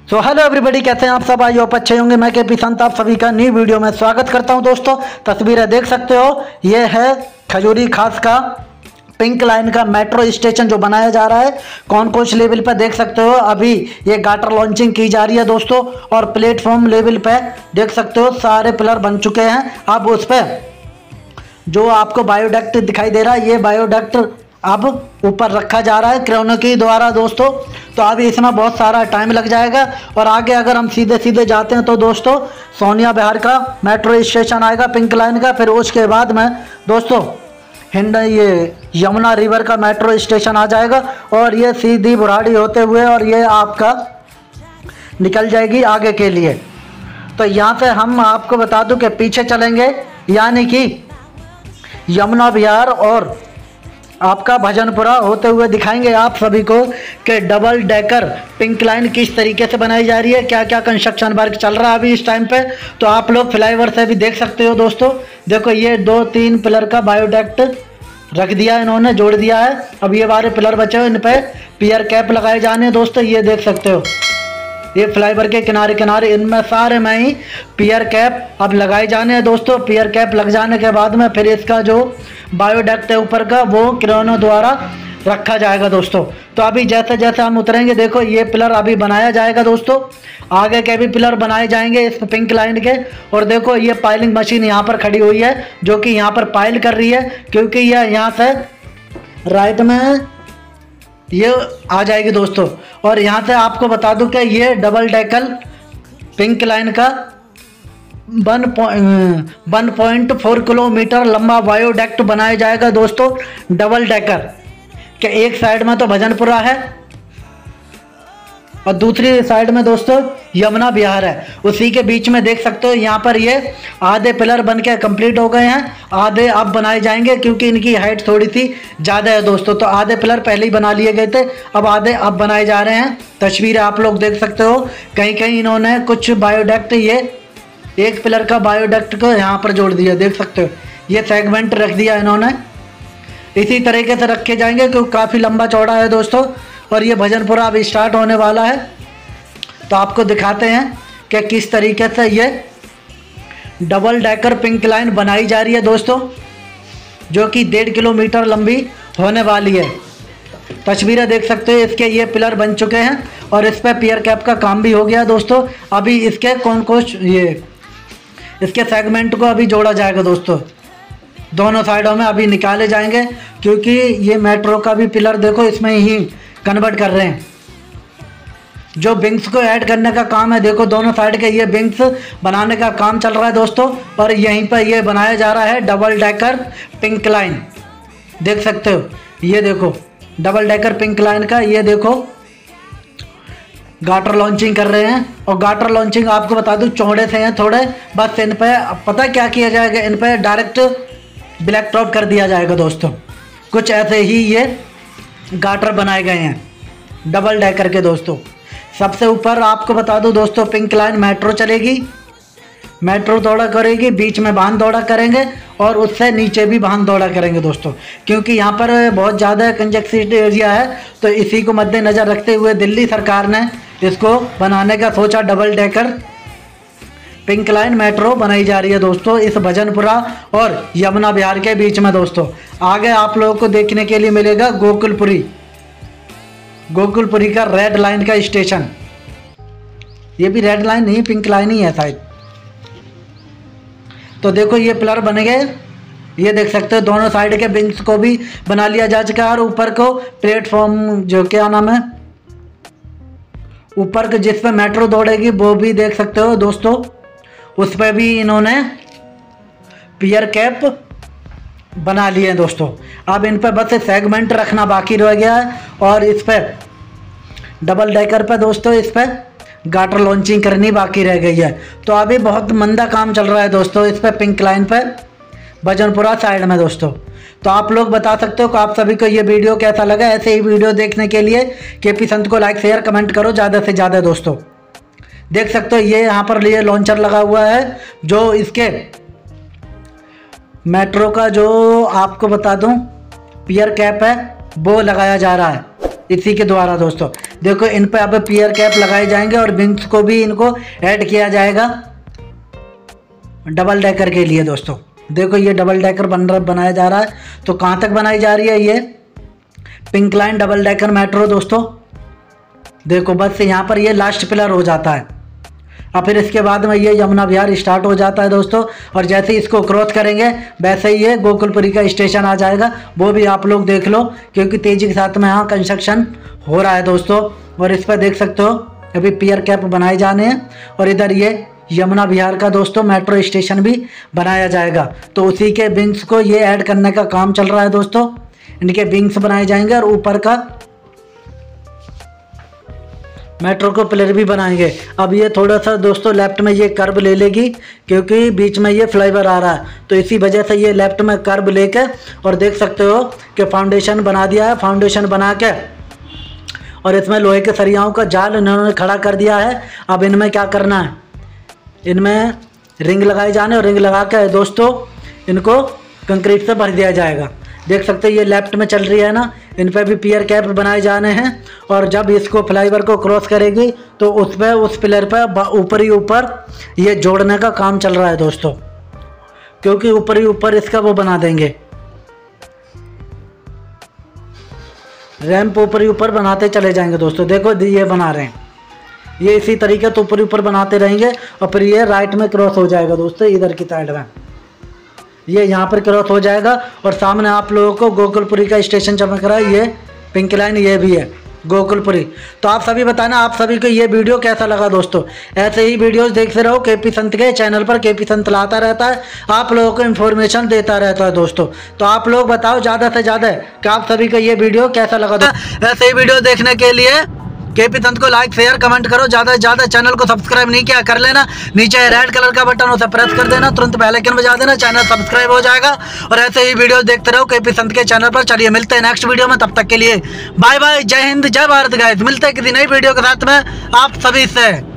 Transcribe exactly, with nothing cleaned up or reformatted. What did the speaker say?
So hello everybody, कैसे हैं आप सब? आई होप अच्छे होंगे। मैं के पी संत आप सभी का न्यू वीडियो में स्वागत करता हूं। दोस्तों तस्वीरें देख सकते हो, ये है खजूरी खास का पिंक लाइन का मेट्रो स्टेशन जो बनाया जा रहा है। कौन कौन से लेवल पर देख सकते हो, अभी ये गाटर लॉन्चिंग की जा रही है दोस्तों। और प्लेटफॉर्म लेवल पे देख सकते हो सारे पिलर बन चुके हैं। अब उस पर जो आपको बायोडक्ट दिखाई दे रहा है, ये बायोडक्ट अब ऊपर रखा जा रहा है क्रेनों के द्वारा दोस्तों। तो अभी इसमें बहुत सारा टाइम लग जाएगा। और आगे अगर हम सीधे सीधे जाते हैं तो दोस्तों सोनिया विहार का मेट्रो स्टेशन आएगा पिंक लाइन का। फिर उसके बाद में दोस्तों हिंड ये यमुना रिवर का मेट्रो स्टेशन आ जाएगा। और ये सीधी बुराड़ी होते हुए और ये आपका निकल जाएगी आगे के लिए। तो यहाँ से हम आपको बता दूं कि पीछे चलेंगे, यानी कि यमुना विहार और आपका भजनपुरा होते हुए दिखाएंगे आप सभी को कि डबल डेकर पिंक लाइन किस तरीके से बनाई जा रही है, क्या क्या कंस्ट्रक्शन वर्क चल रहा है अभी इस टाइम पे। तो आप लोग फ्लाईओवर से भी देख सकते हो दोस्तों। देखो ये दो तीन पिलर का बायोडक्ट रख दिया इन्होंने, जोड़ दिया है। अब ये बारे पिलर बचे हुए, इन पे पियर कैप लगाए जाने दोस्तों। ये देख सकते हो, ये फ्लाईओवर के किनारे किनारे इनमें सारे में ही पियर कैप अब लगाए जाने हैं दोस्तों। पियर कैप लग जाने के बाद में फिर इसका जो बायोडक्ट है ऊपर का, वो क्रेनों द्वारा रखा जाएगा दोस्तों। तो अभी जैसे जैसे हम उतरेंगे, देखो ये पिलर अभी बनाया जाएगा दोस्तों। आगे के भी पिलर बनाए जाएंगे इस पिंक लाइन के। और देखो ये पाइलिंग मशीन यहाँ पर खड़ी हुई है, जो कि यहाँ पर पाइल कर रही है, क्योंकि यह यहाँ से राइट में ये आ जाएगी दोस्तों। और यहाँ से आपको बता दूं कि ये डबल डेकल पिंक लाइन का one one point four kilometre लंबा बायोडक्ट बनाया जाएगा दोस्तों, डबल डेकर के। एक साइड में तो भजनपुरा है और दूसरी साइड में दोस्तों यमुना विहार है। उसी के बीच में देख सकते हो यहाँ पर ये आधे पिलर बन के कंप्लीट हो गए हैं, आधे अब बनाए जाएंगे क्योंकि इनकी हाइट थोड़ी सी ज़्यादा है दोस्तों। तो आधे पिलर पहले ही बना लिए गए थे, अब आधे अब बनाए जा रहे हैं। तस्वीरें आप लोग देख सकते हो, कहीं कहीं इन्होंने कुछ बायोडक्ट, ये एक पिलर का बायोडक्ट को यहाँ पर जोड़ दिया, देख सकते हो। ये सेगमेंट रख दिया इन्होंने, इसी तरीके से रखे जाएंगे क्योंकि काफ़ी लंबा चौड़ा है दोस्तों। और ये भजनपुरा अब स्टार्ट होने वाला है, तो आपको दिखाते हैं कि किस तरीके से ये डबल डेकर पिंक लाइन बनाई जा रही है दोस्तों, जो कि डेढ़ किलोमीटर लंबी होने वाली है। तस्वीरें देख सकते हो, इसके ये पिलर बन चुके हैं और इस पर पियर कैप का काम भी हो गया दोस्तों। अभी इसके कौन कौन ये इसके सेगमेंट को अभी जोड़ा जाएगा दोस्तों, दोनों साइडों में अभी निकाले जाएंगे, क्योंकि ये मेट्रो का भी पिलर देखो इसमें ही कन्वर्ट कर रहे हैं। जो विंग्स को ऐड करने का काम है, देखो दोनों साइड के ये विंग्स बनाने का काम चल रहा है दोस्तों। और यहीं पर ये बनाया जा रहा है डबल डेकर पिंक लाइन, देख सकते हो। ये देखो डबल डेकर पिंक लाइन का, ये देखो गाटर लॉन्चिंग कर रहे हैं। और गाटर लॉन्चिंग आपको बता दूं चौड़े से हैं थोड़े, बस इन पे पता क्या किया जाएगा, इन पे डायरेक्ट ब्लैक टॉप कर दिया जाएगा दोस्तों। कुछ ऐसे ही ये गाटर बनाए गए हैं डबल डेकर के दोस्तों। सबसे ऊपर आपको बता दूं दोस्तों पिंक लाइन मेट्रो चलेगी, मेट्रो दौड़ा करेगी, बीच में वाहन दौड़ा करेंगे और उससे नीचे भी वाहन दौड़ा करेंगे दोस्तों। क्योंकि यहाँ पर बहुत ज़्यादा कंजेस्टेड एरिया है, तो इसी को मद्देनज़र रखते हुए दिल्ली सरकार ने इसको बनाने का सोचा। Double decker pink line metro बनाई जा रही है दोस्तों इस भजनपुरा और यमुना विहार के बीच में दोस्तों। आगे आप लोगों को देखने के लिए मिलेगा गोकुलपुरी, गोकुलपुरी का रेड लाइन का स्टेशन। ये भी रेड लाइन नहीं, पिंक लाइन ही है शायद। तो देखो ये पिलर बन गए, ये देख सकते हो। दोनों साइड के विंग्स को भी बना लिया जा चुका है और ऊपर को प्लेटफॉर्म जो क्या नाम है, ऊपर के जिस पे मेट्रो दौड़ेगी वो भी देख सकते हो दोस्तों। उस पर भी इन्होंने पियर कैप बना लिए हैं दोस्तों। अब इन पर बस सेगमेंट रखना बाकी रह गया है। और इस पर डबल डेकर पे दोस्तों इस पर गाटर लॉन्चिंग करनी बाकी रह गई है। तो अभी बहुत मंदा काम चल रहा है दोस्तों इस पर पिंक लाइन पर भजनपुरा साइड में दोस्तों। तो आप लोग बता सकते हो कि आप सभी को ये वीडियो कैसा लगा। ऐसे ही वीडियो देखने के लिए के पी संत को लाइक शेयर कमेंट करो ज़्यादा से ज़्यादा दोस्तों। देख सकते हो ये यहाँ पर लिए लॉन्चर लगा हुआ है, जो इसके मेट्रो का जो आपको बता दूं पियर कैप है वो लगाया जा रहा है। इसी के द्वारा दोस्तों। देखो इन पे अब पियर कैप लगाए जाएंगे और विंग्स को भी इनको ऐड किया जाएगा डबल डेकर के लिए दोस्तों। देखो ये डबल डेकर बन रहा बनाया जा रहा है। तो कहाँ तक बनाई जा रही है ये pink line double decker metro दोस्तों। देखो बस यहाँ पर ये लास्ट पिलर हो जाता है और फिर इसके बाद में ये यमुना विहार स्टार्ट हो जाता है दोस्तों। और जैसे ही इसको क्रॉस करेंगे वैसे ही ये गोकुलपुरी का स्टेशन आ जाएगा, वो भी आप लोग देख लो क्योंकि तेज़ी के साथ में यहाँ कंस्ट्रक्शन हो रहा है दोस्तों। और इस पर देख सकते हो अभी पियर कैप बनाए जाने हैं और इधर ये यमुना विहार का दोस्तों मेट्रो स्टेशन भी बनाया जाएगा। तो उसी के विंग्स को ये ऐड करने का काम चल रहा है दोस्तों। इनके विंग्स बनाए जाएंगे और ऊपर का मेट्रो को पिलर भी बनाएंगे। अब ये थोड़ा सा दोस्तों लेफ्ट में ये कर्व ले लेगी क्योंकि बीच में ये फ्लाईओवर आ रहा है, तो इसी वजह से ये लेफ्ट में कर्व लेके और देख सकते हो कि फाउंडेशन बना दिया है। फाउंडेशन बना के और इसमें लोहे के सरियाओं का जाल इन्होंने खड़ा कर दिया है। अब इनमें क्या करना है, इनमें रिंग लगाए जाने और रिंग लगा के दोस्तों इनको कंक्रीट से भर दिया जाएगा। देख सकते हो ये लेफ्ट में चल रही है ना, इन पर भी पियर कैप बनाए जाने हैं। और जब इसको फ्लाईओवर को क्रॉस करेगी तो उस पर उस पिलर पर ऊपर ही ऊपर ये जोड़ने का काम चल रहा है दोस्तों, क्योंकि ऊपर ही ऊपर इसका वो बना देंगे रैंप, ऊपर ही ऊपर बनाते चले जाएंगे दोस्तों। देखो ये बना रहे हैं, ये इसी तरीके तो ऊपर ही ऊपर बनाते रहेंगे और फिर ये राइट में क्रॉस हो जाएगा दोस्तों इधर की साइड में, ये यहाँ पर क्रॉस हो जाएगा। और सामने आप लोगों को गोकुलपुरी का स्टेशन चमक रहा है, ये पिंक लाइन ये भी है गोकुलपुरी। तो आप सभी बताना आप सभी को ये वीडियो कैसा लगा दोस्तों। ऐसे ही वीडियोस देखते रहो केपी संत के चैनल पर। केपी संत लाता रहता है, आप लोगों को इन्फॉर्मेशन देता रहता है दोस्तों। तो आप लोग बताओ ज़्यादा से ज़्यादा कि आप सभी को ये वीडियो कैसा लगा दोस्तों। ऐसे ही वीडियो देखने के लिए केपी संत को लाइक शेयर कमेंट करो, ज़्यादा से ज़्यादा चैनल को सब्सक्राइब नहीं किया कर लेना, नीचे रेड कलर का बटन उसे प्रेस कर देना, तुरंत बेल आइकन बजा देना, चैनल सब्सक्राइब हो जाएगा। और ऐसे ही वीडियो देखते रहो केपी संत के चैनल पर। चलिए मिलते हैं नेक्स्ट वीडियो में, तब तक के लिए बाय बाय, जय हिंद जय भारत गाइस। मिलते हैं किसी नई वीडियो के साथ में आप सभी से।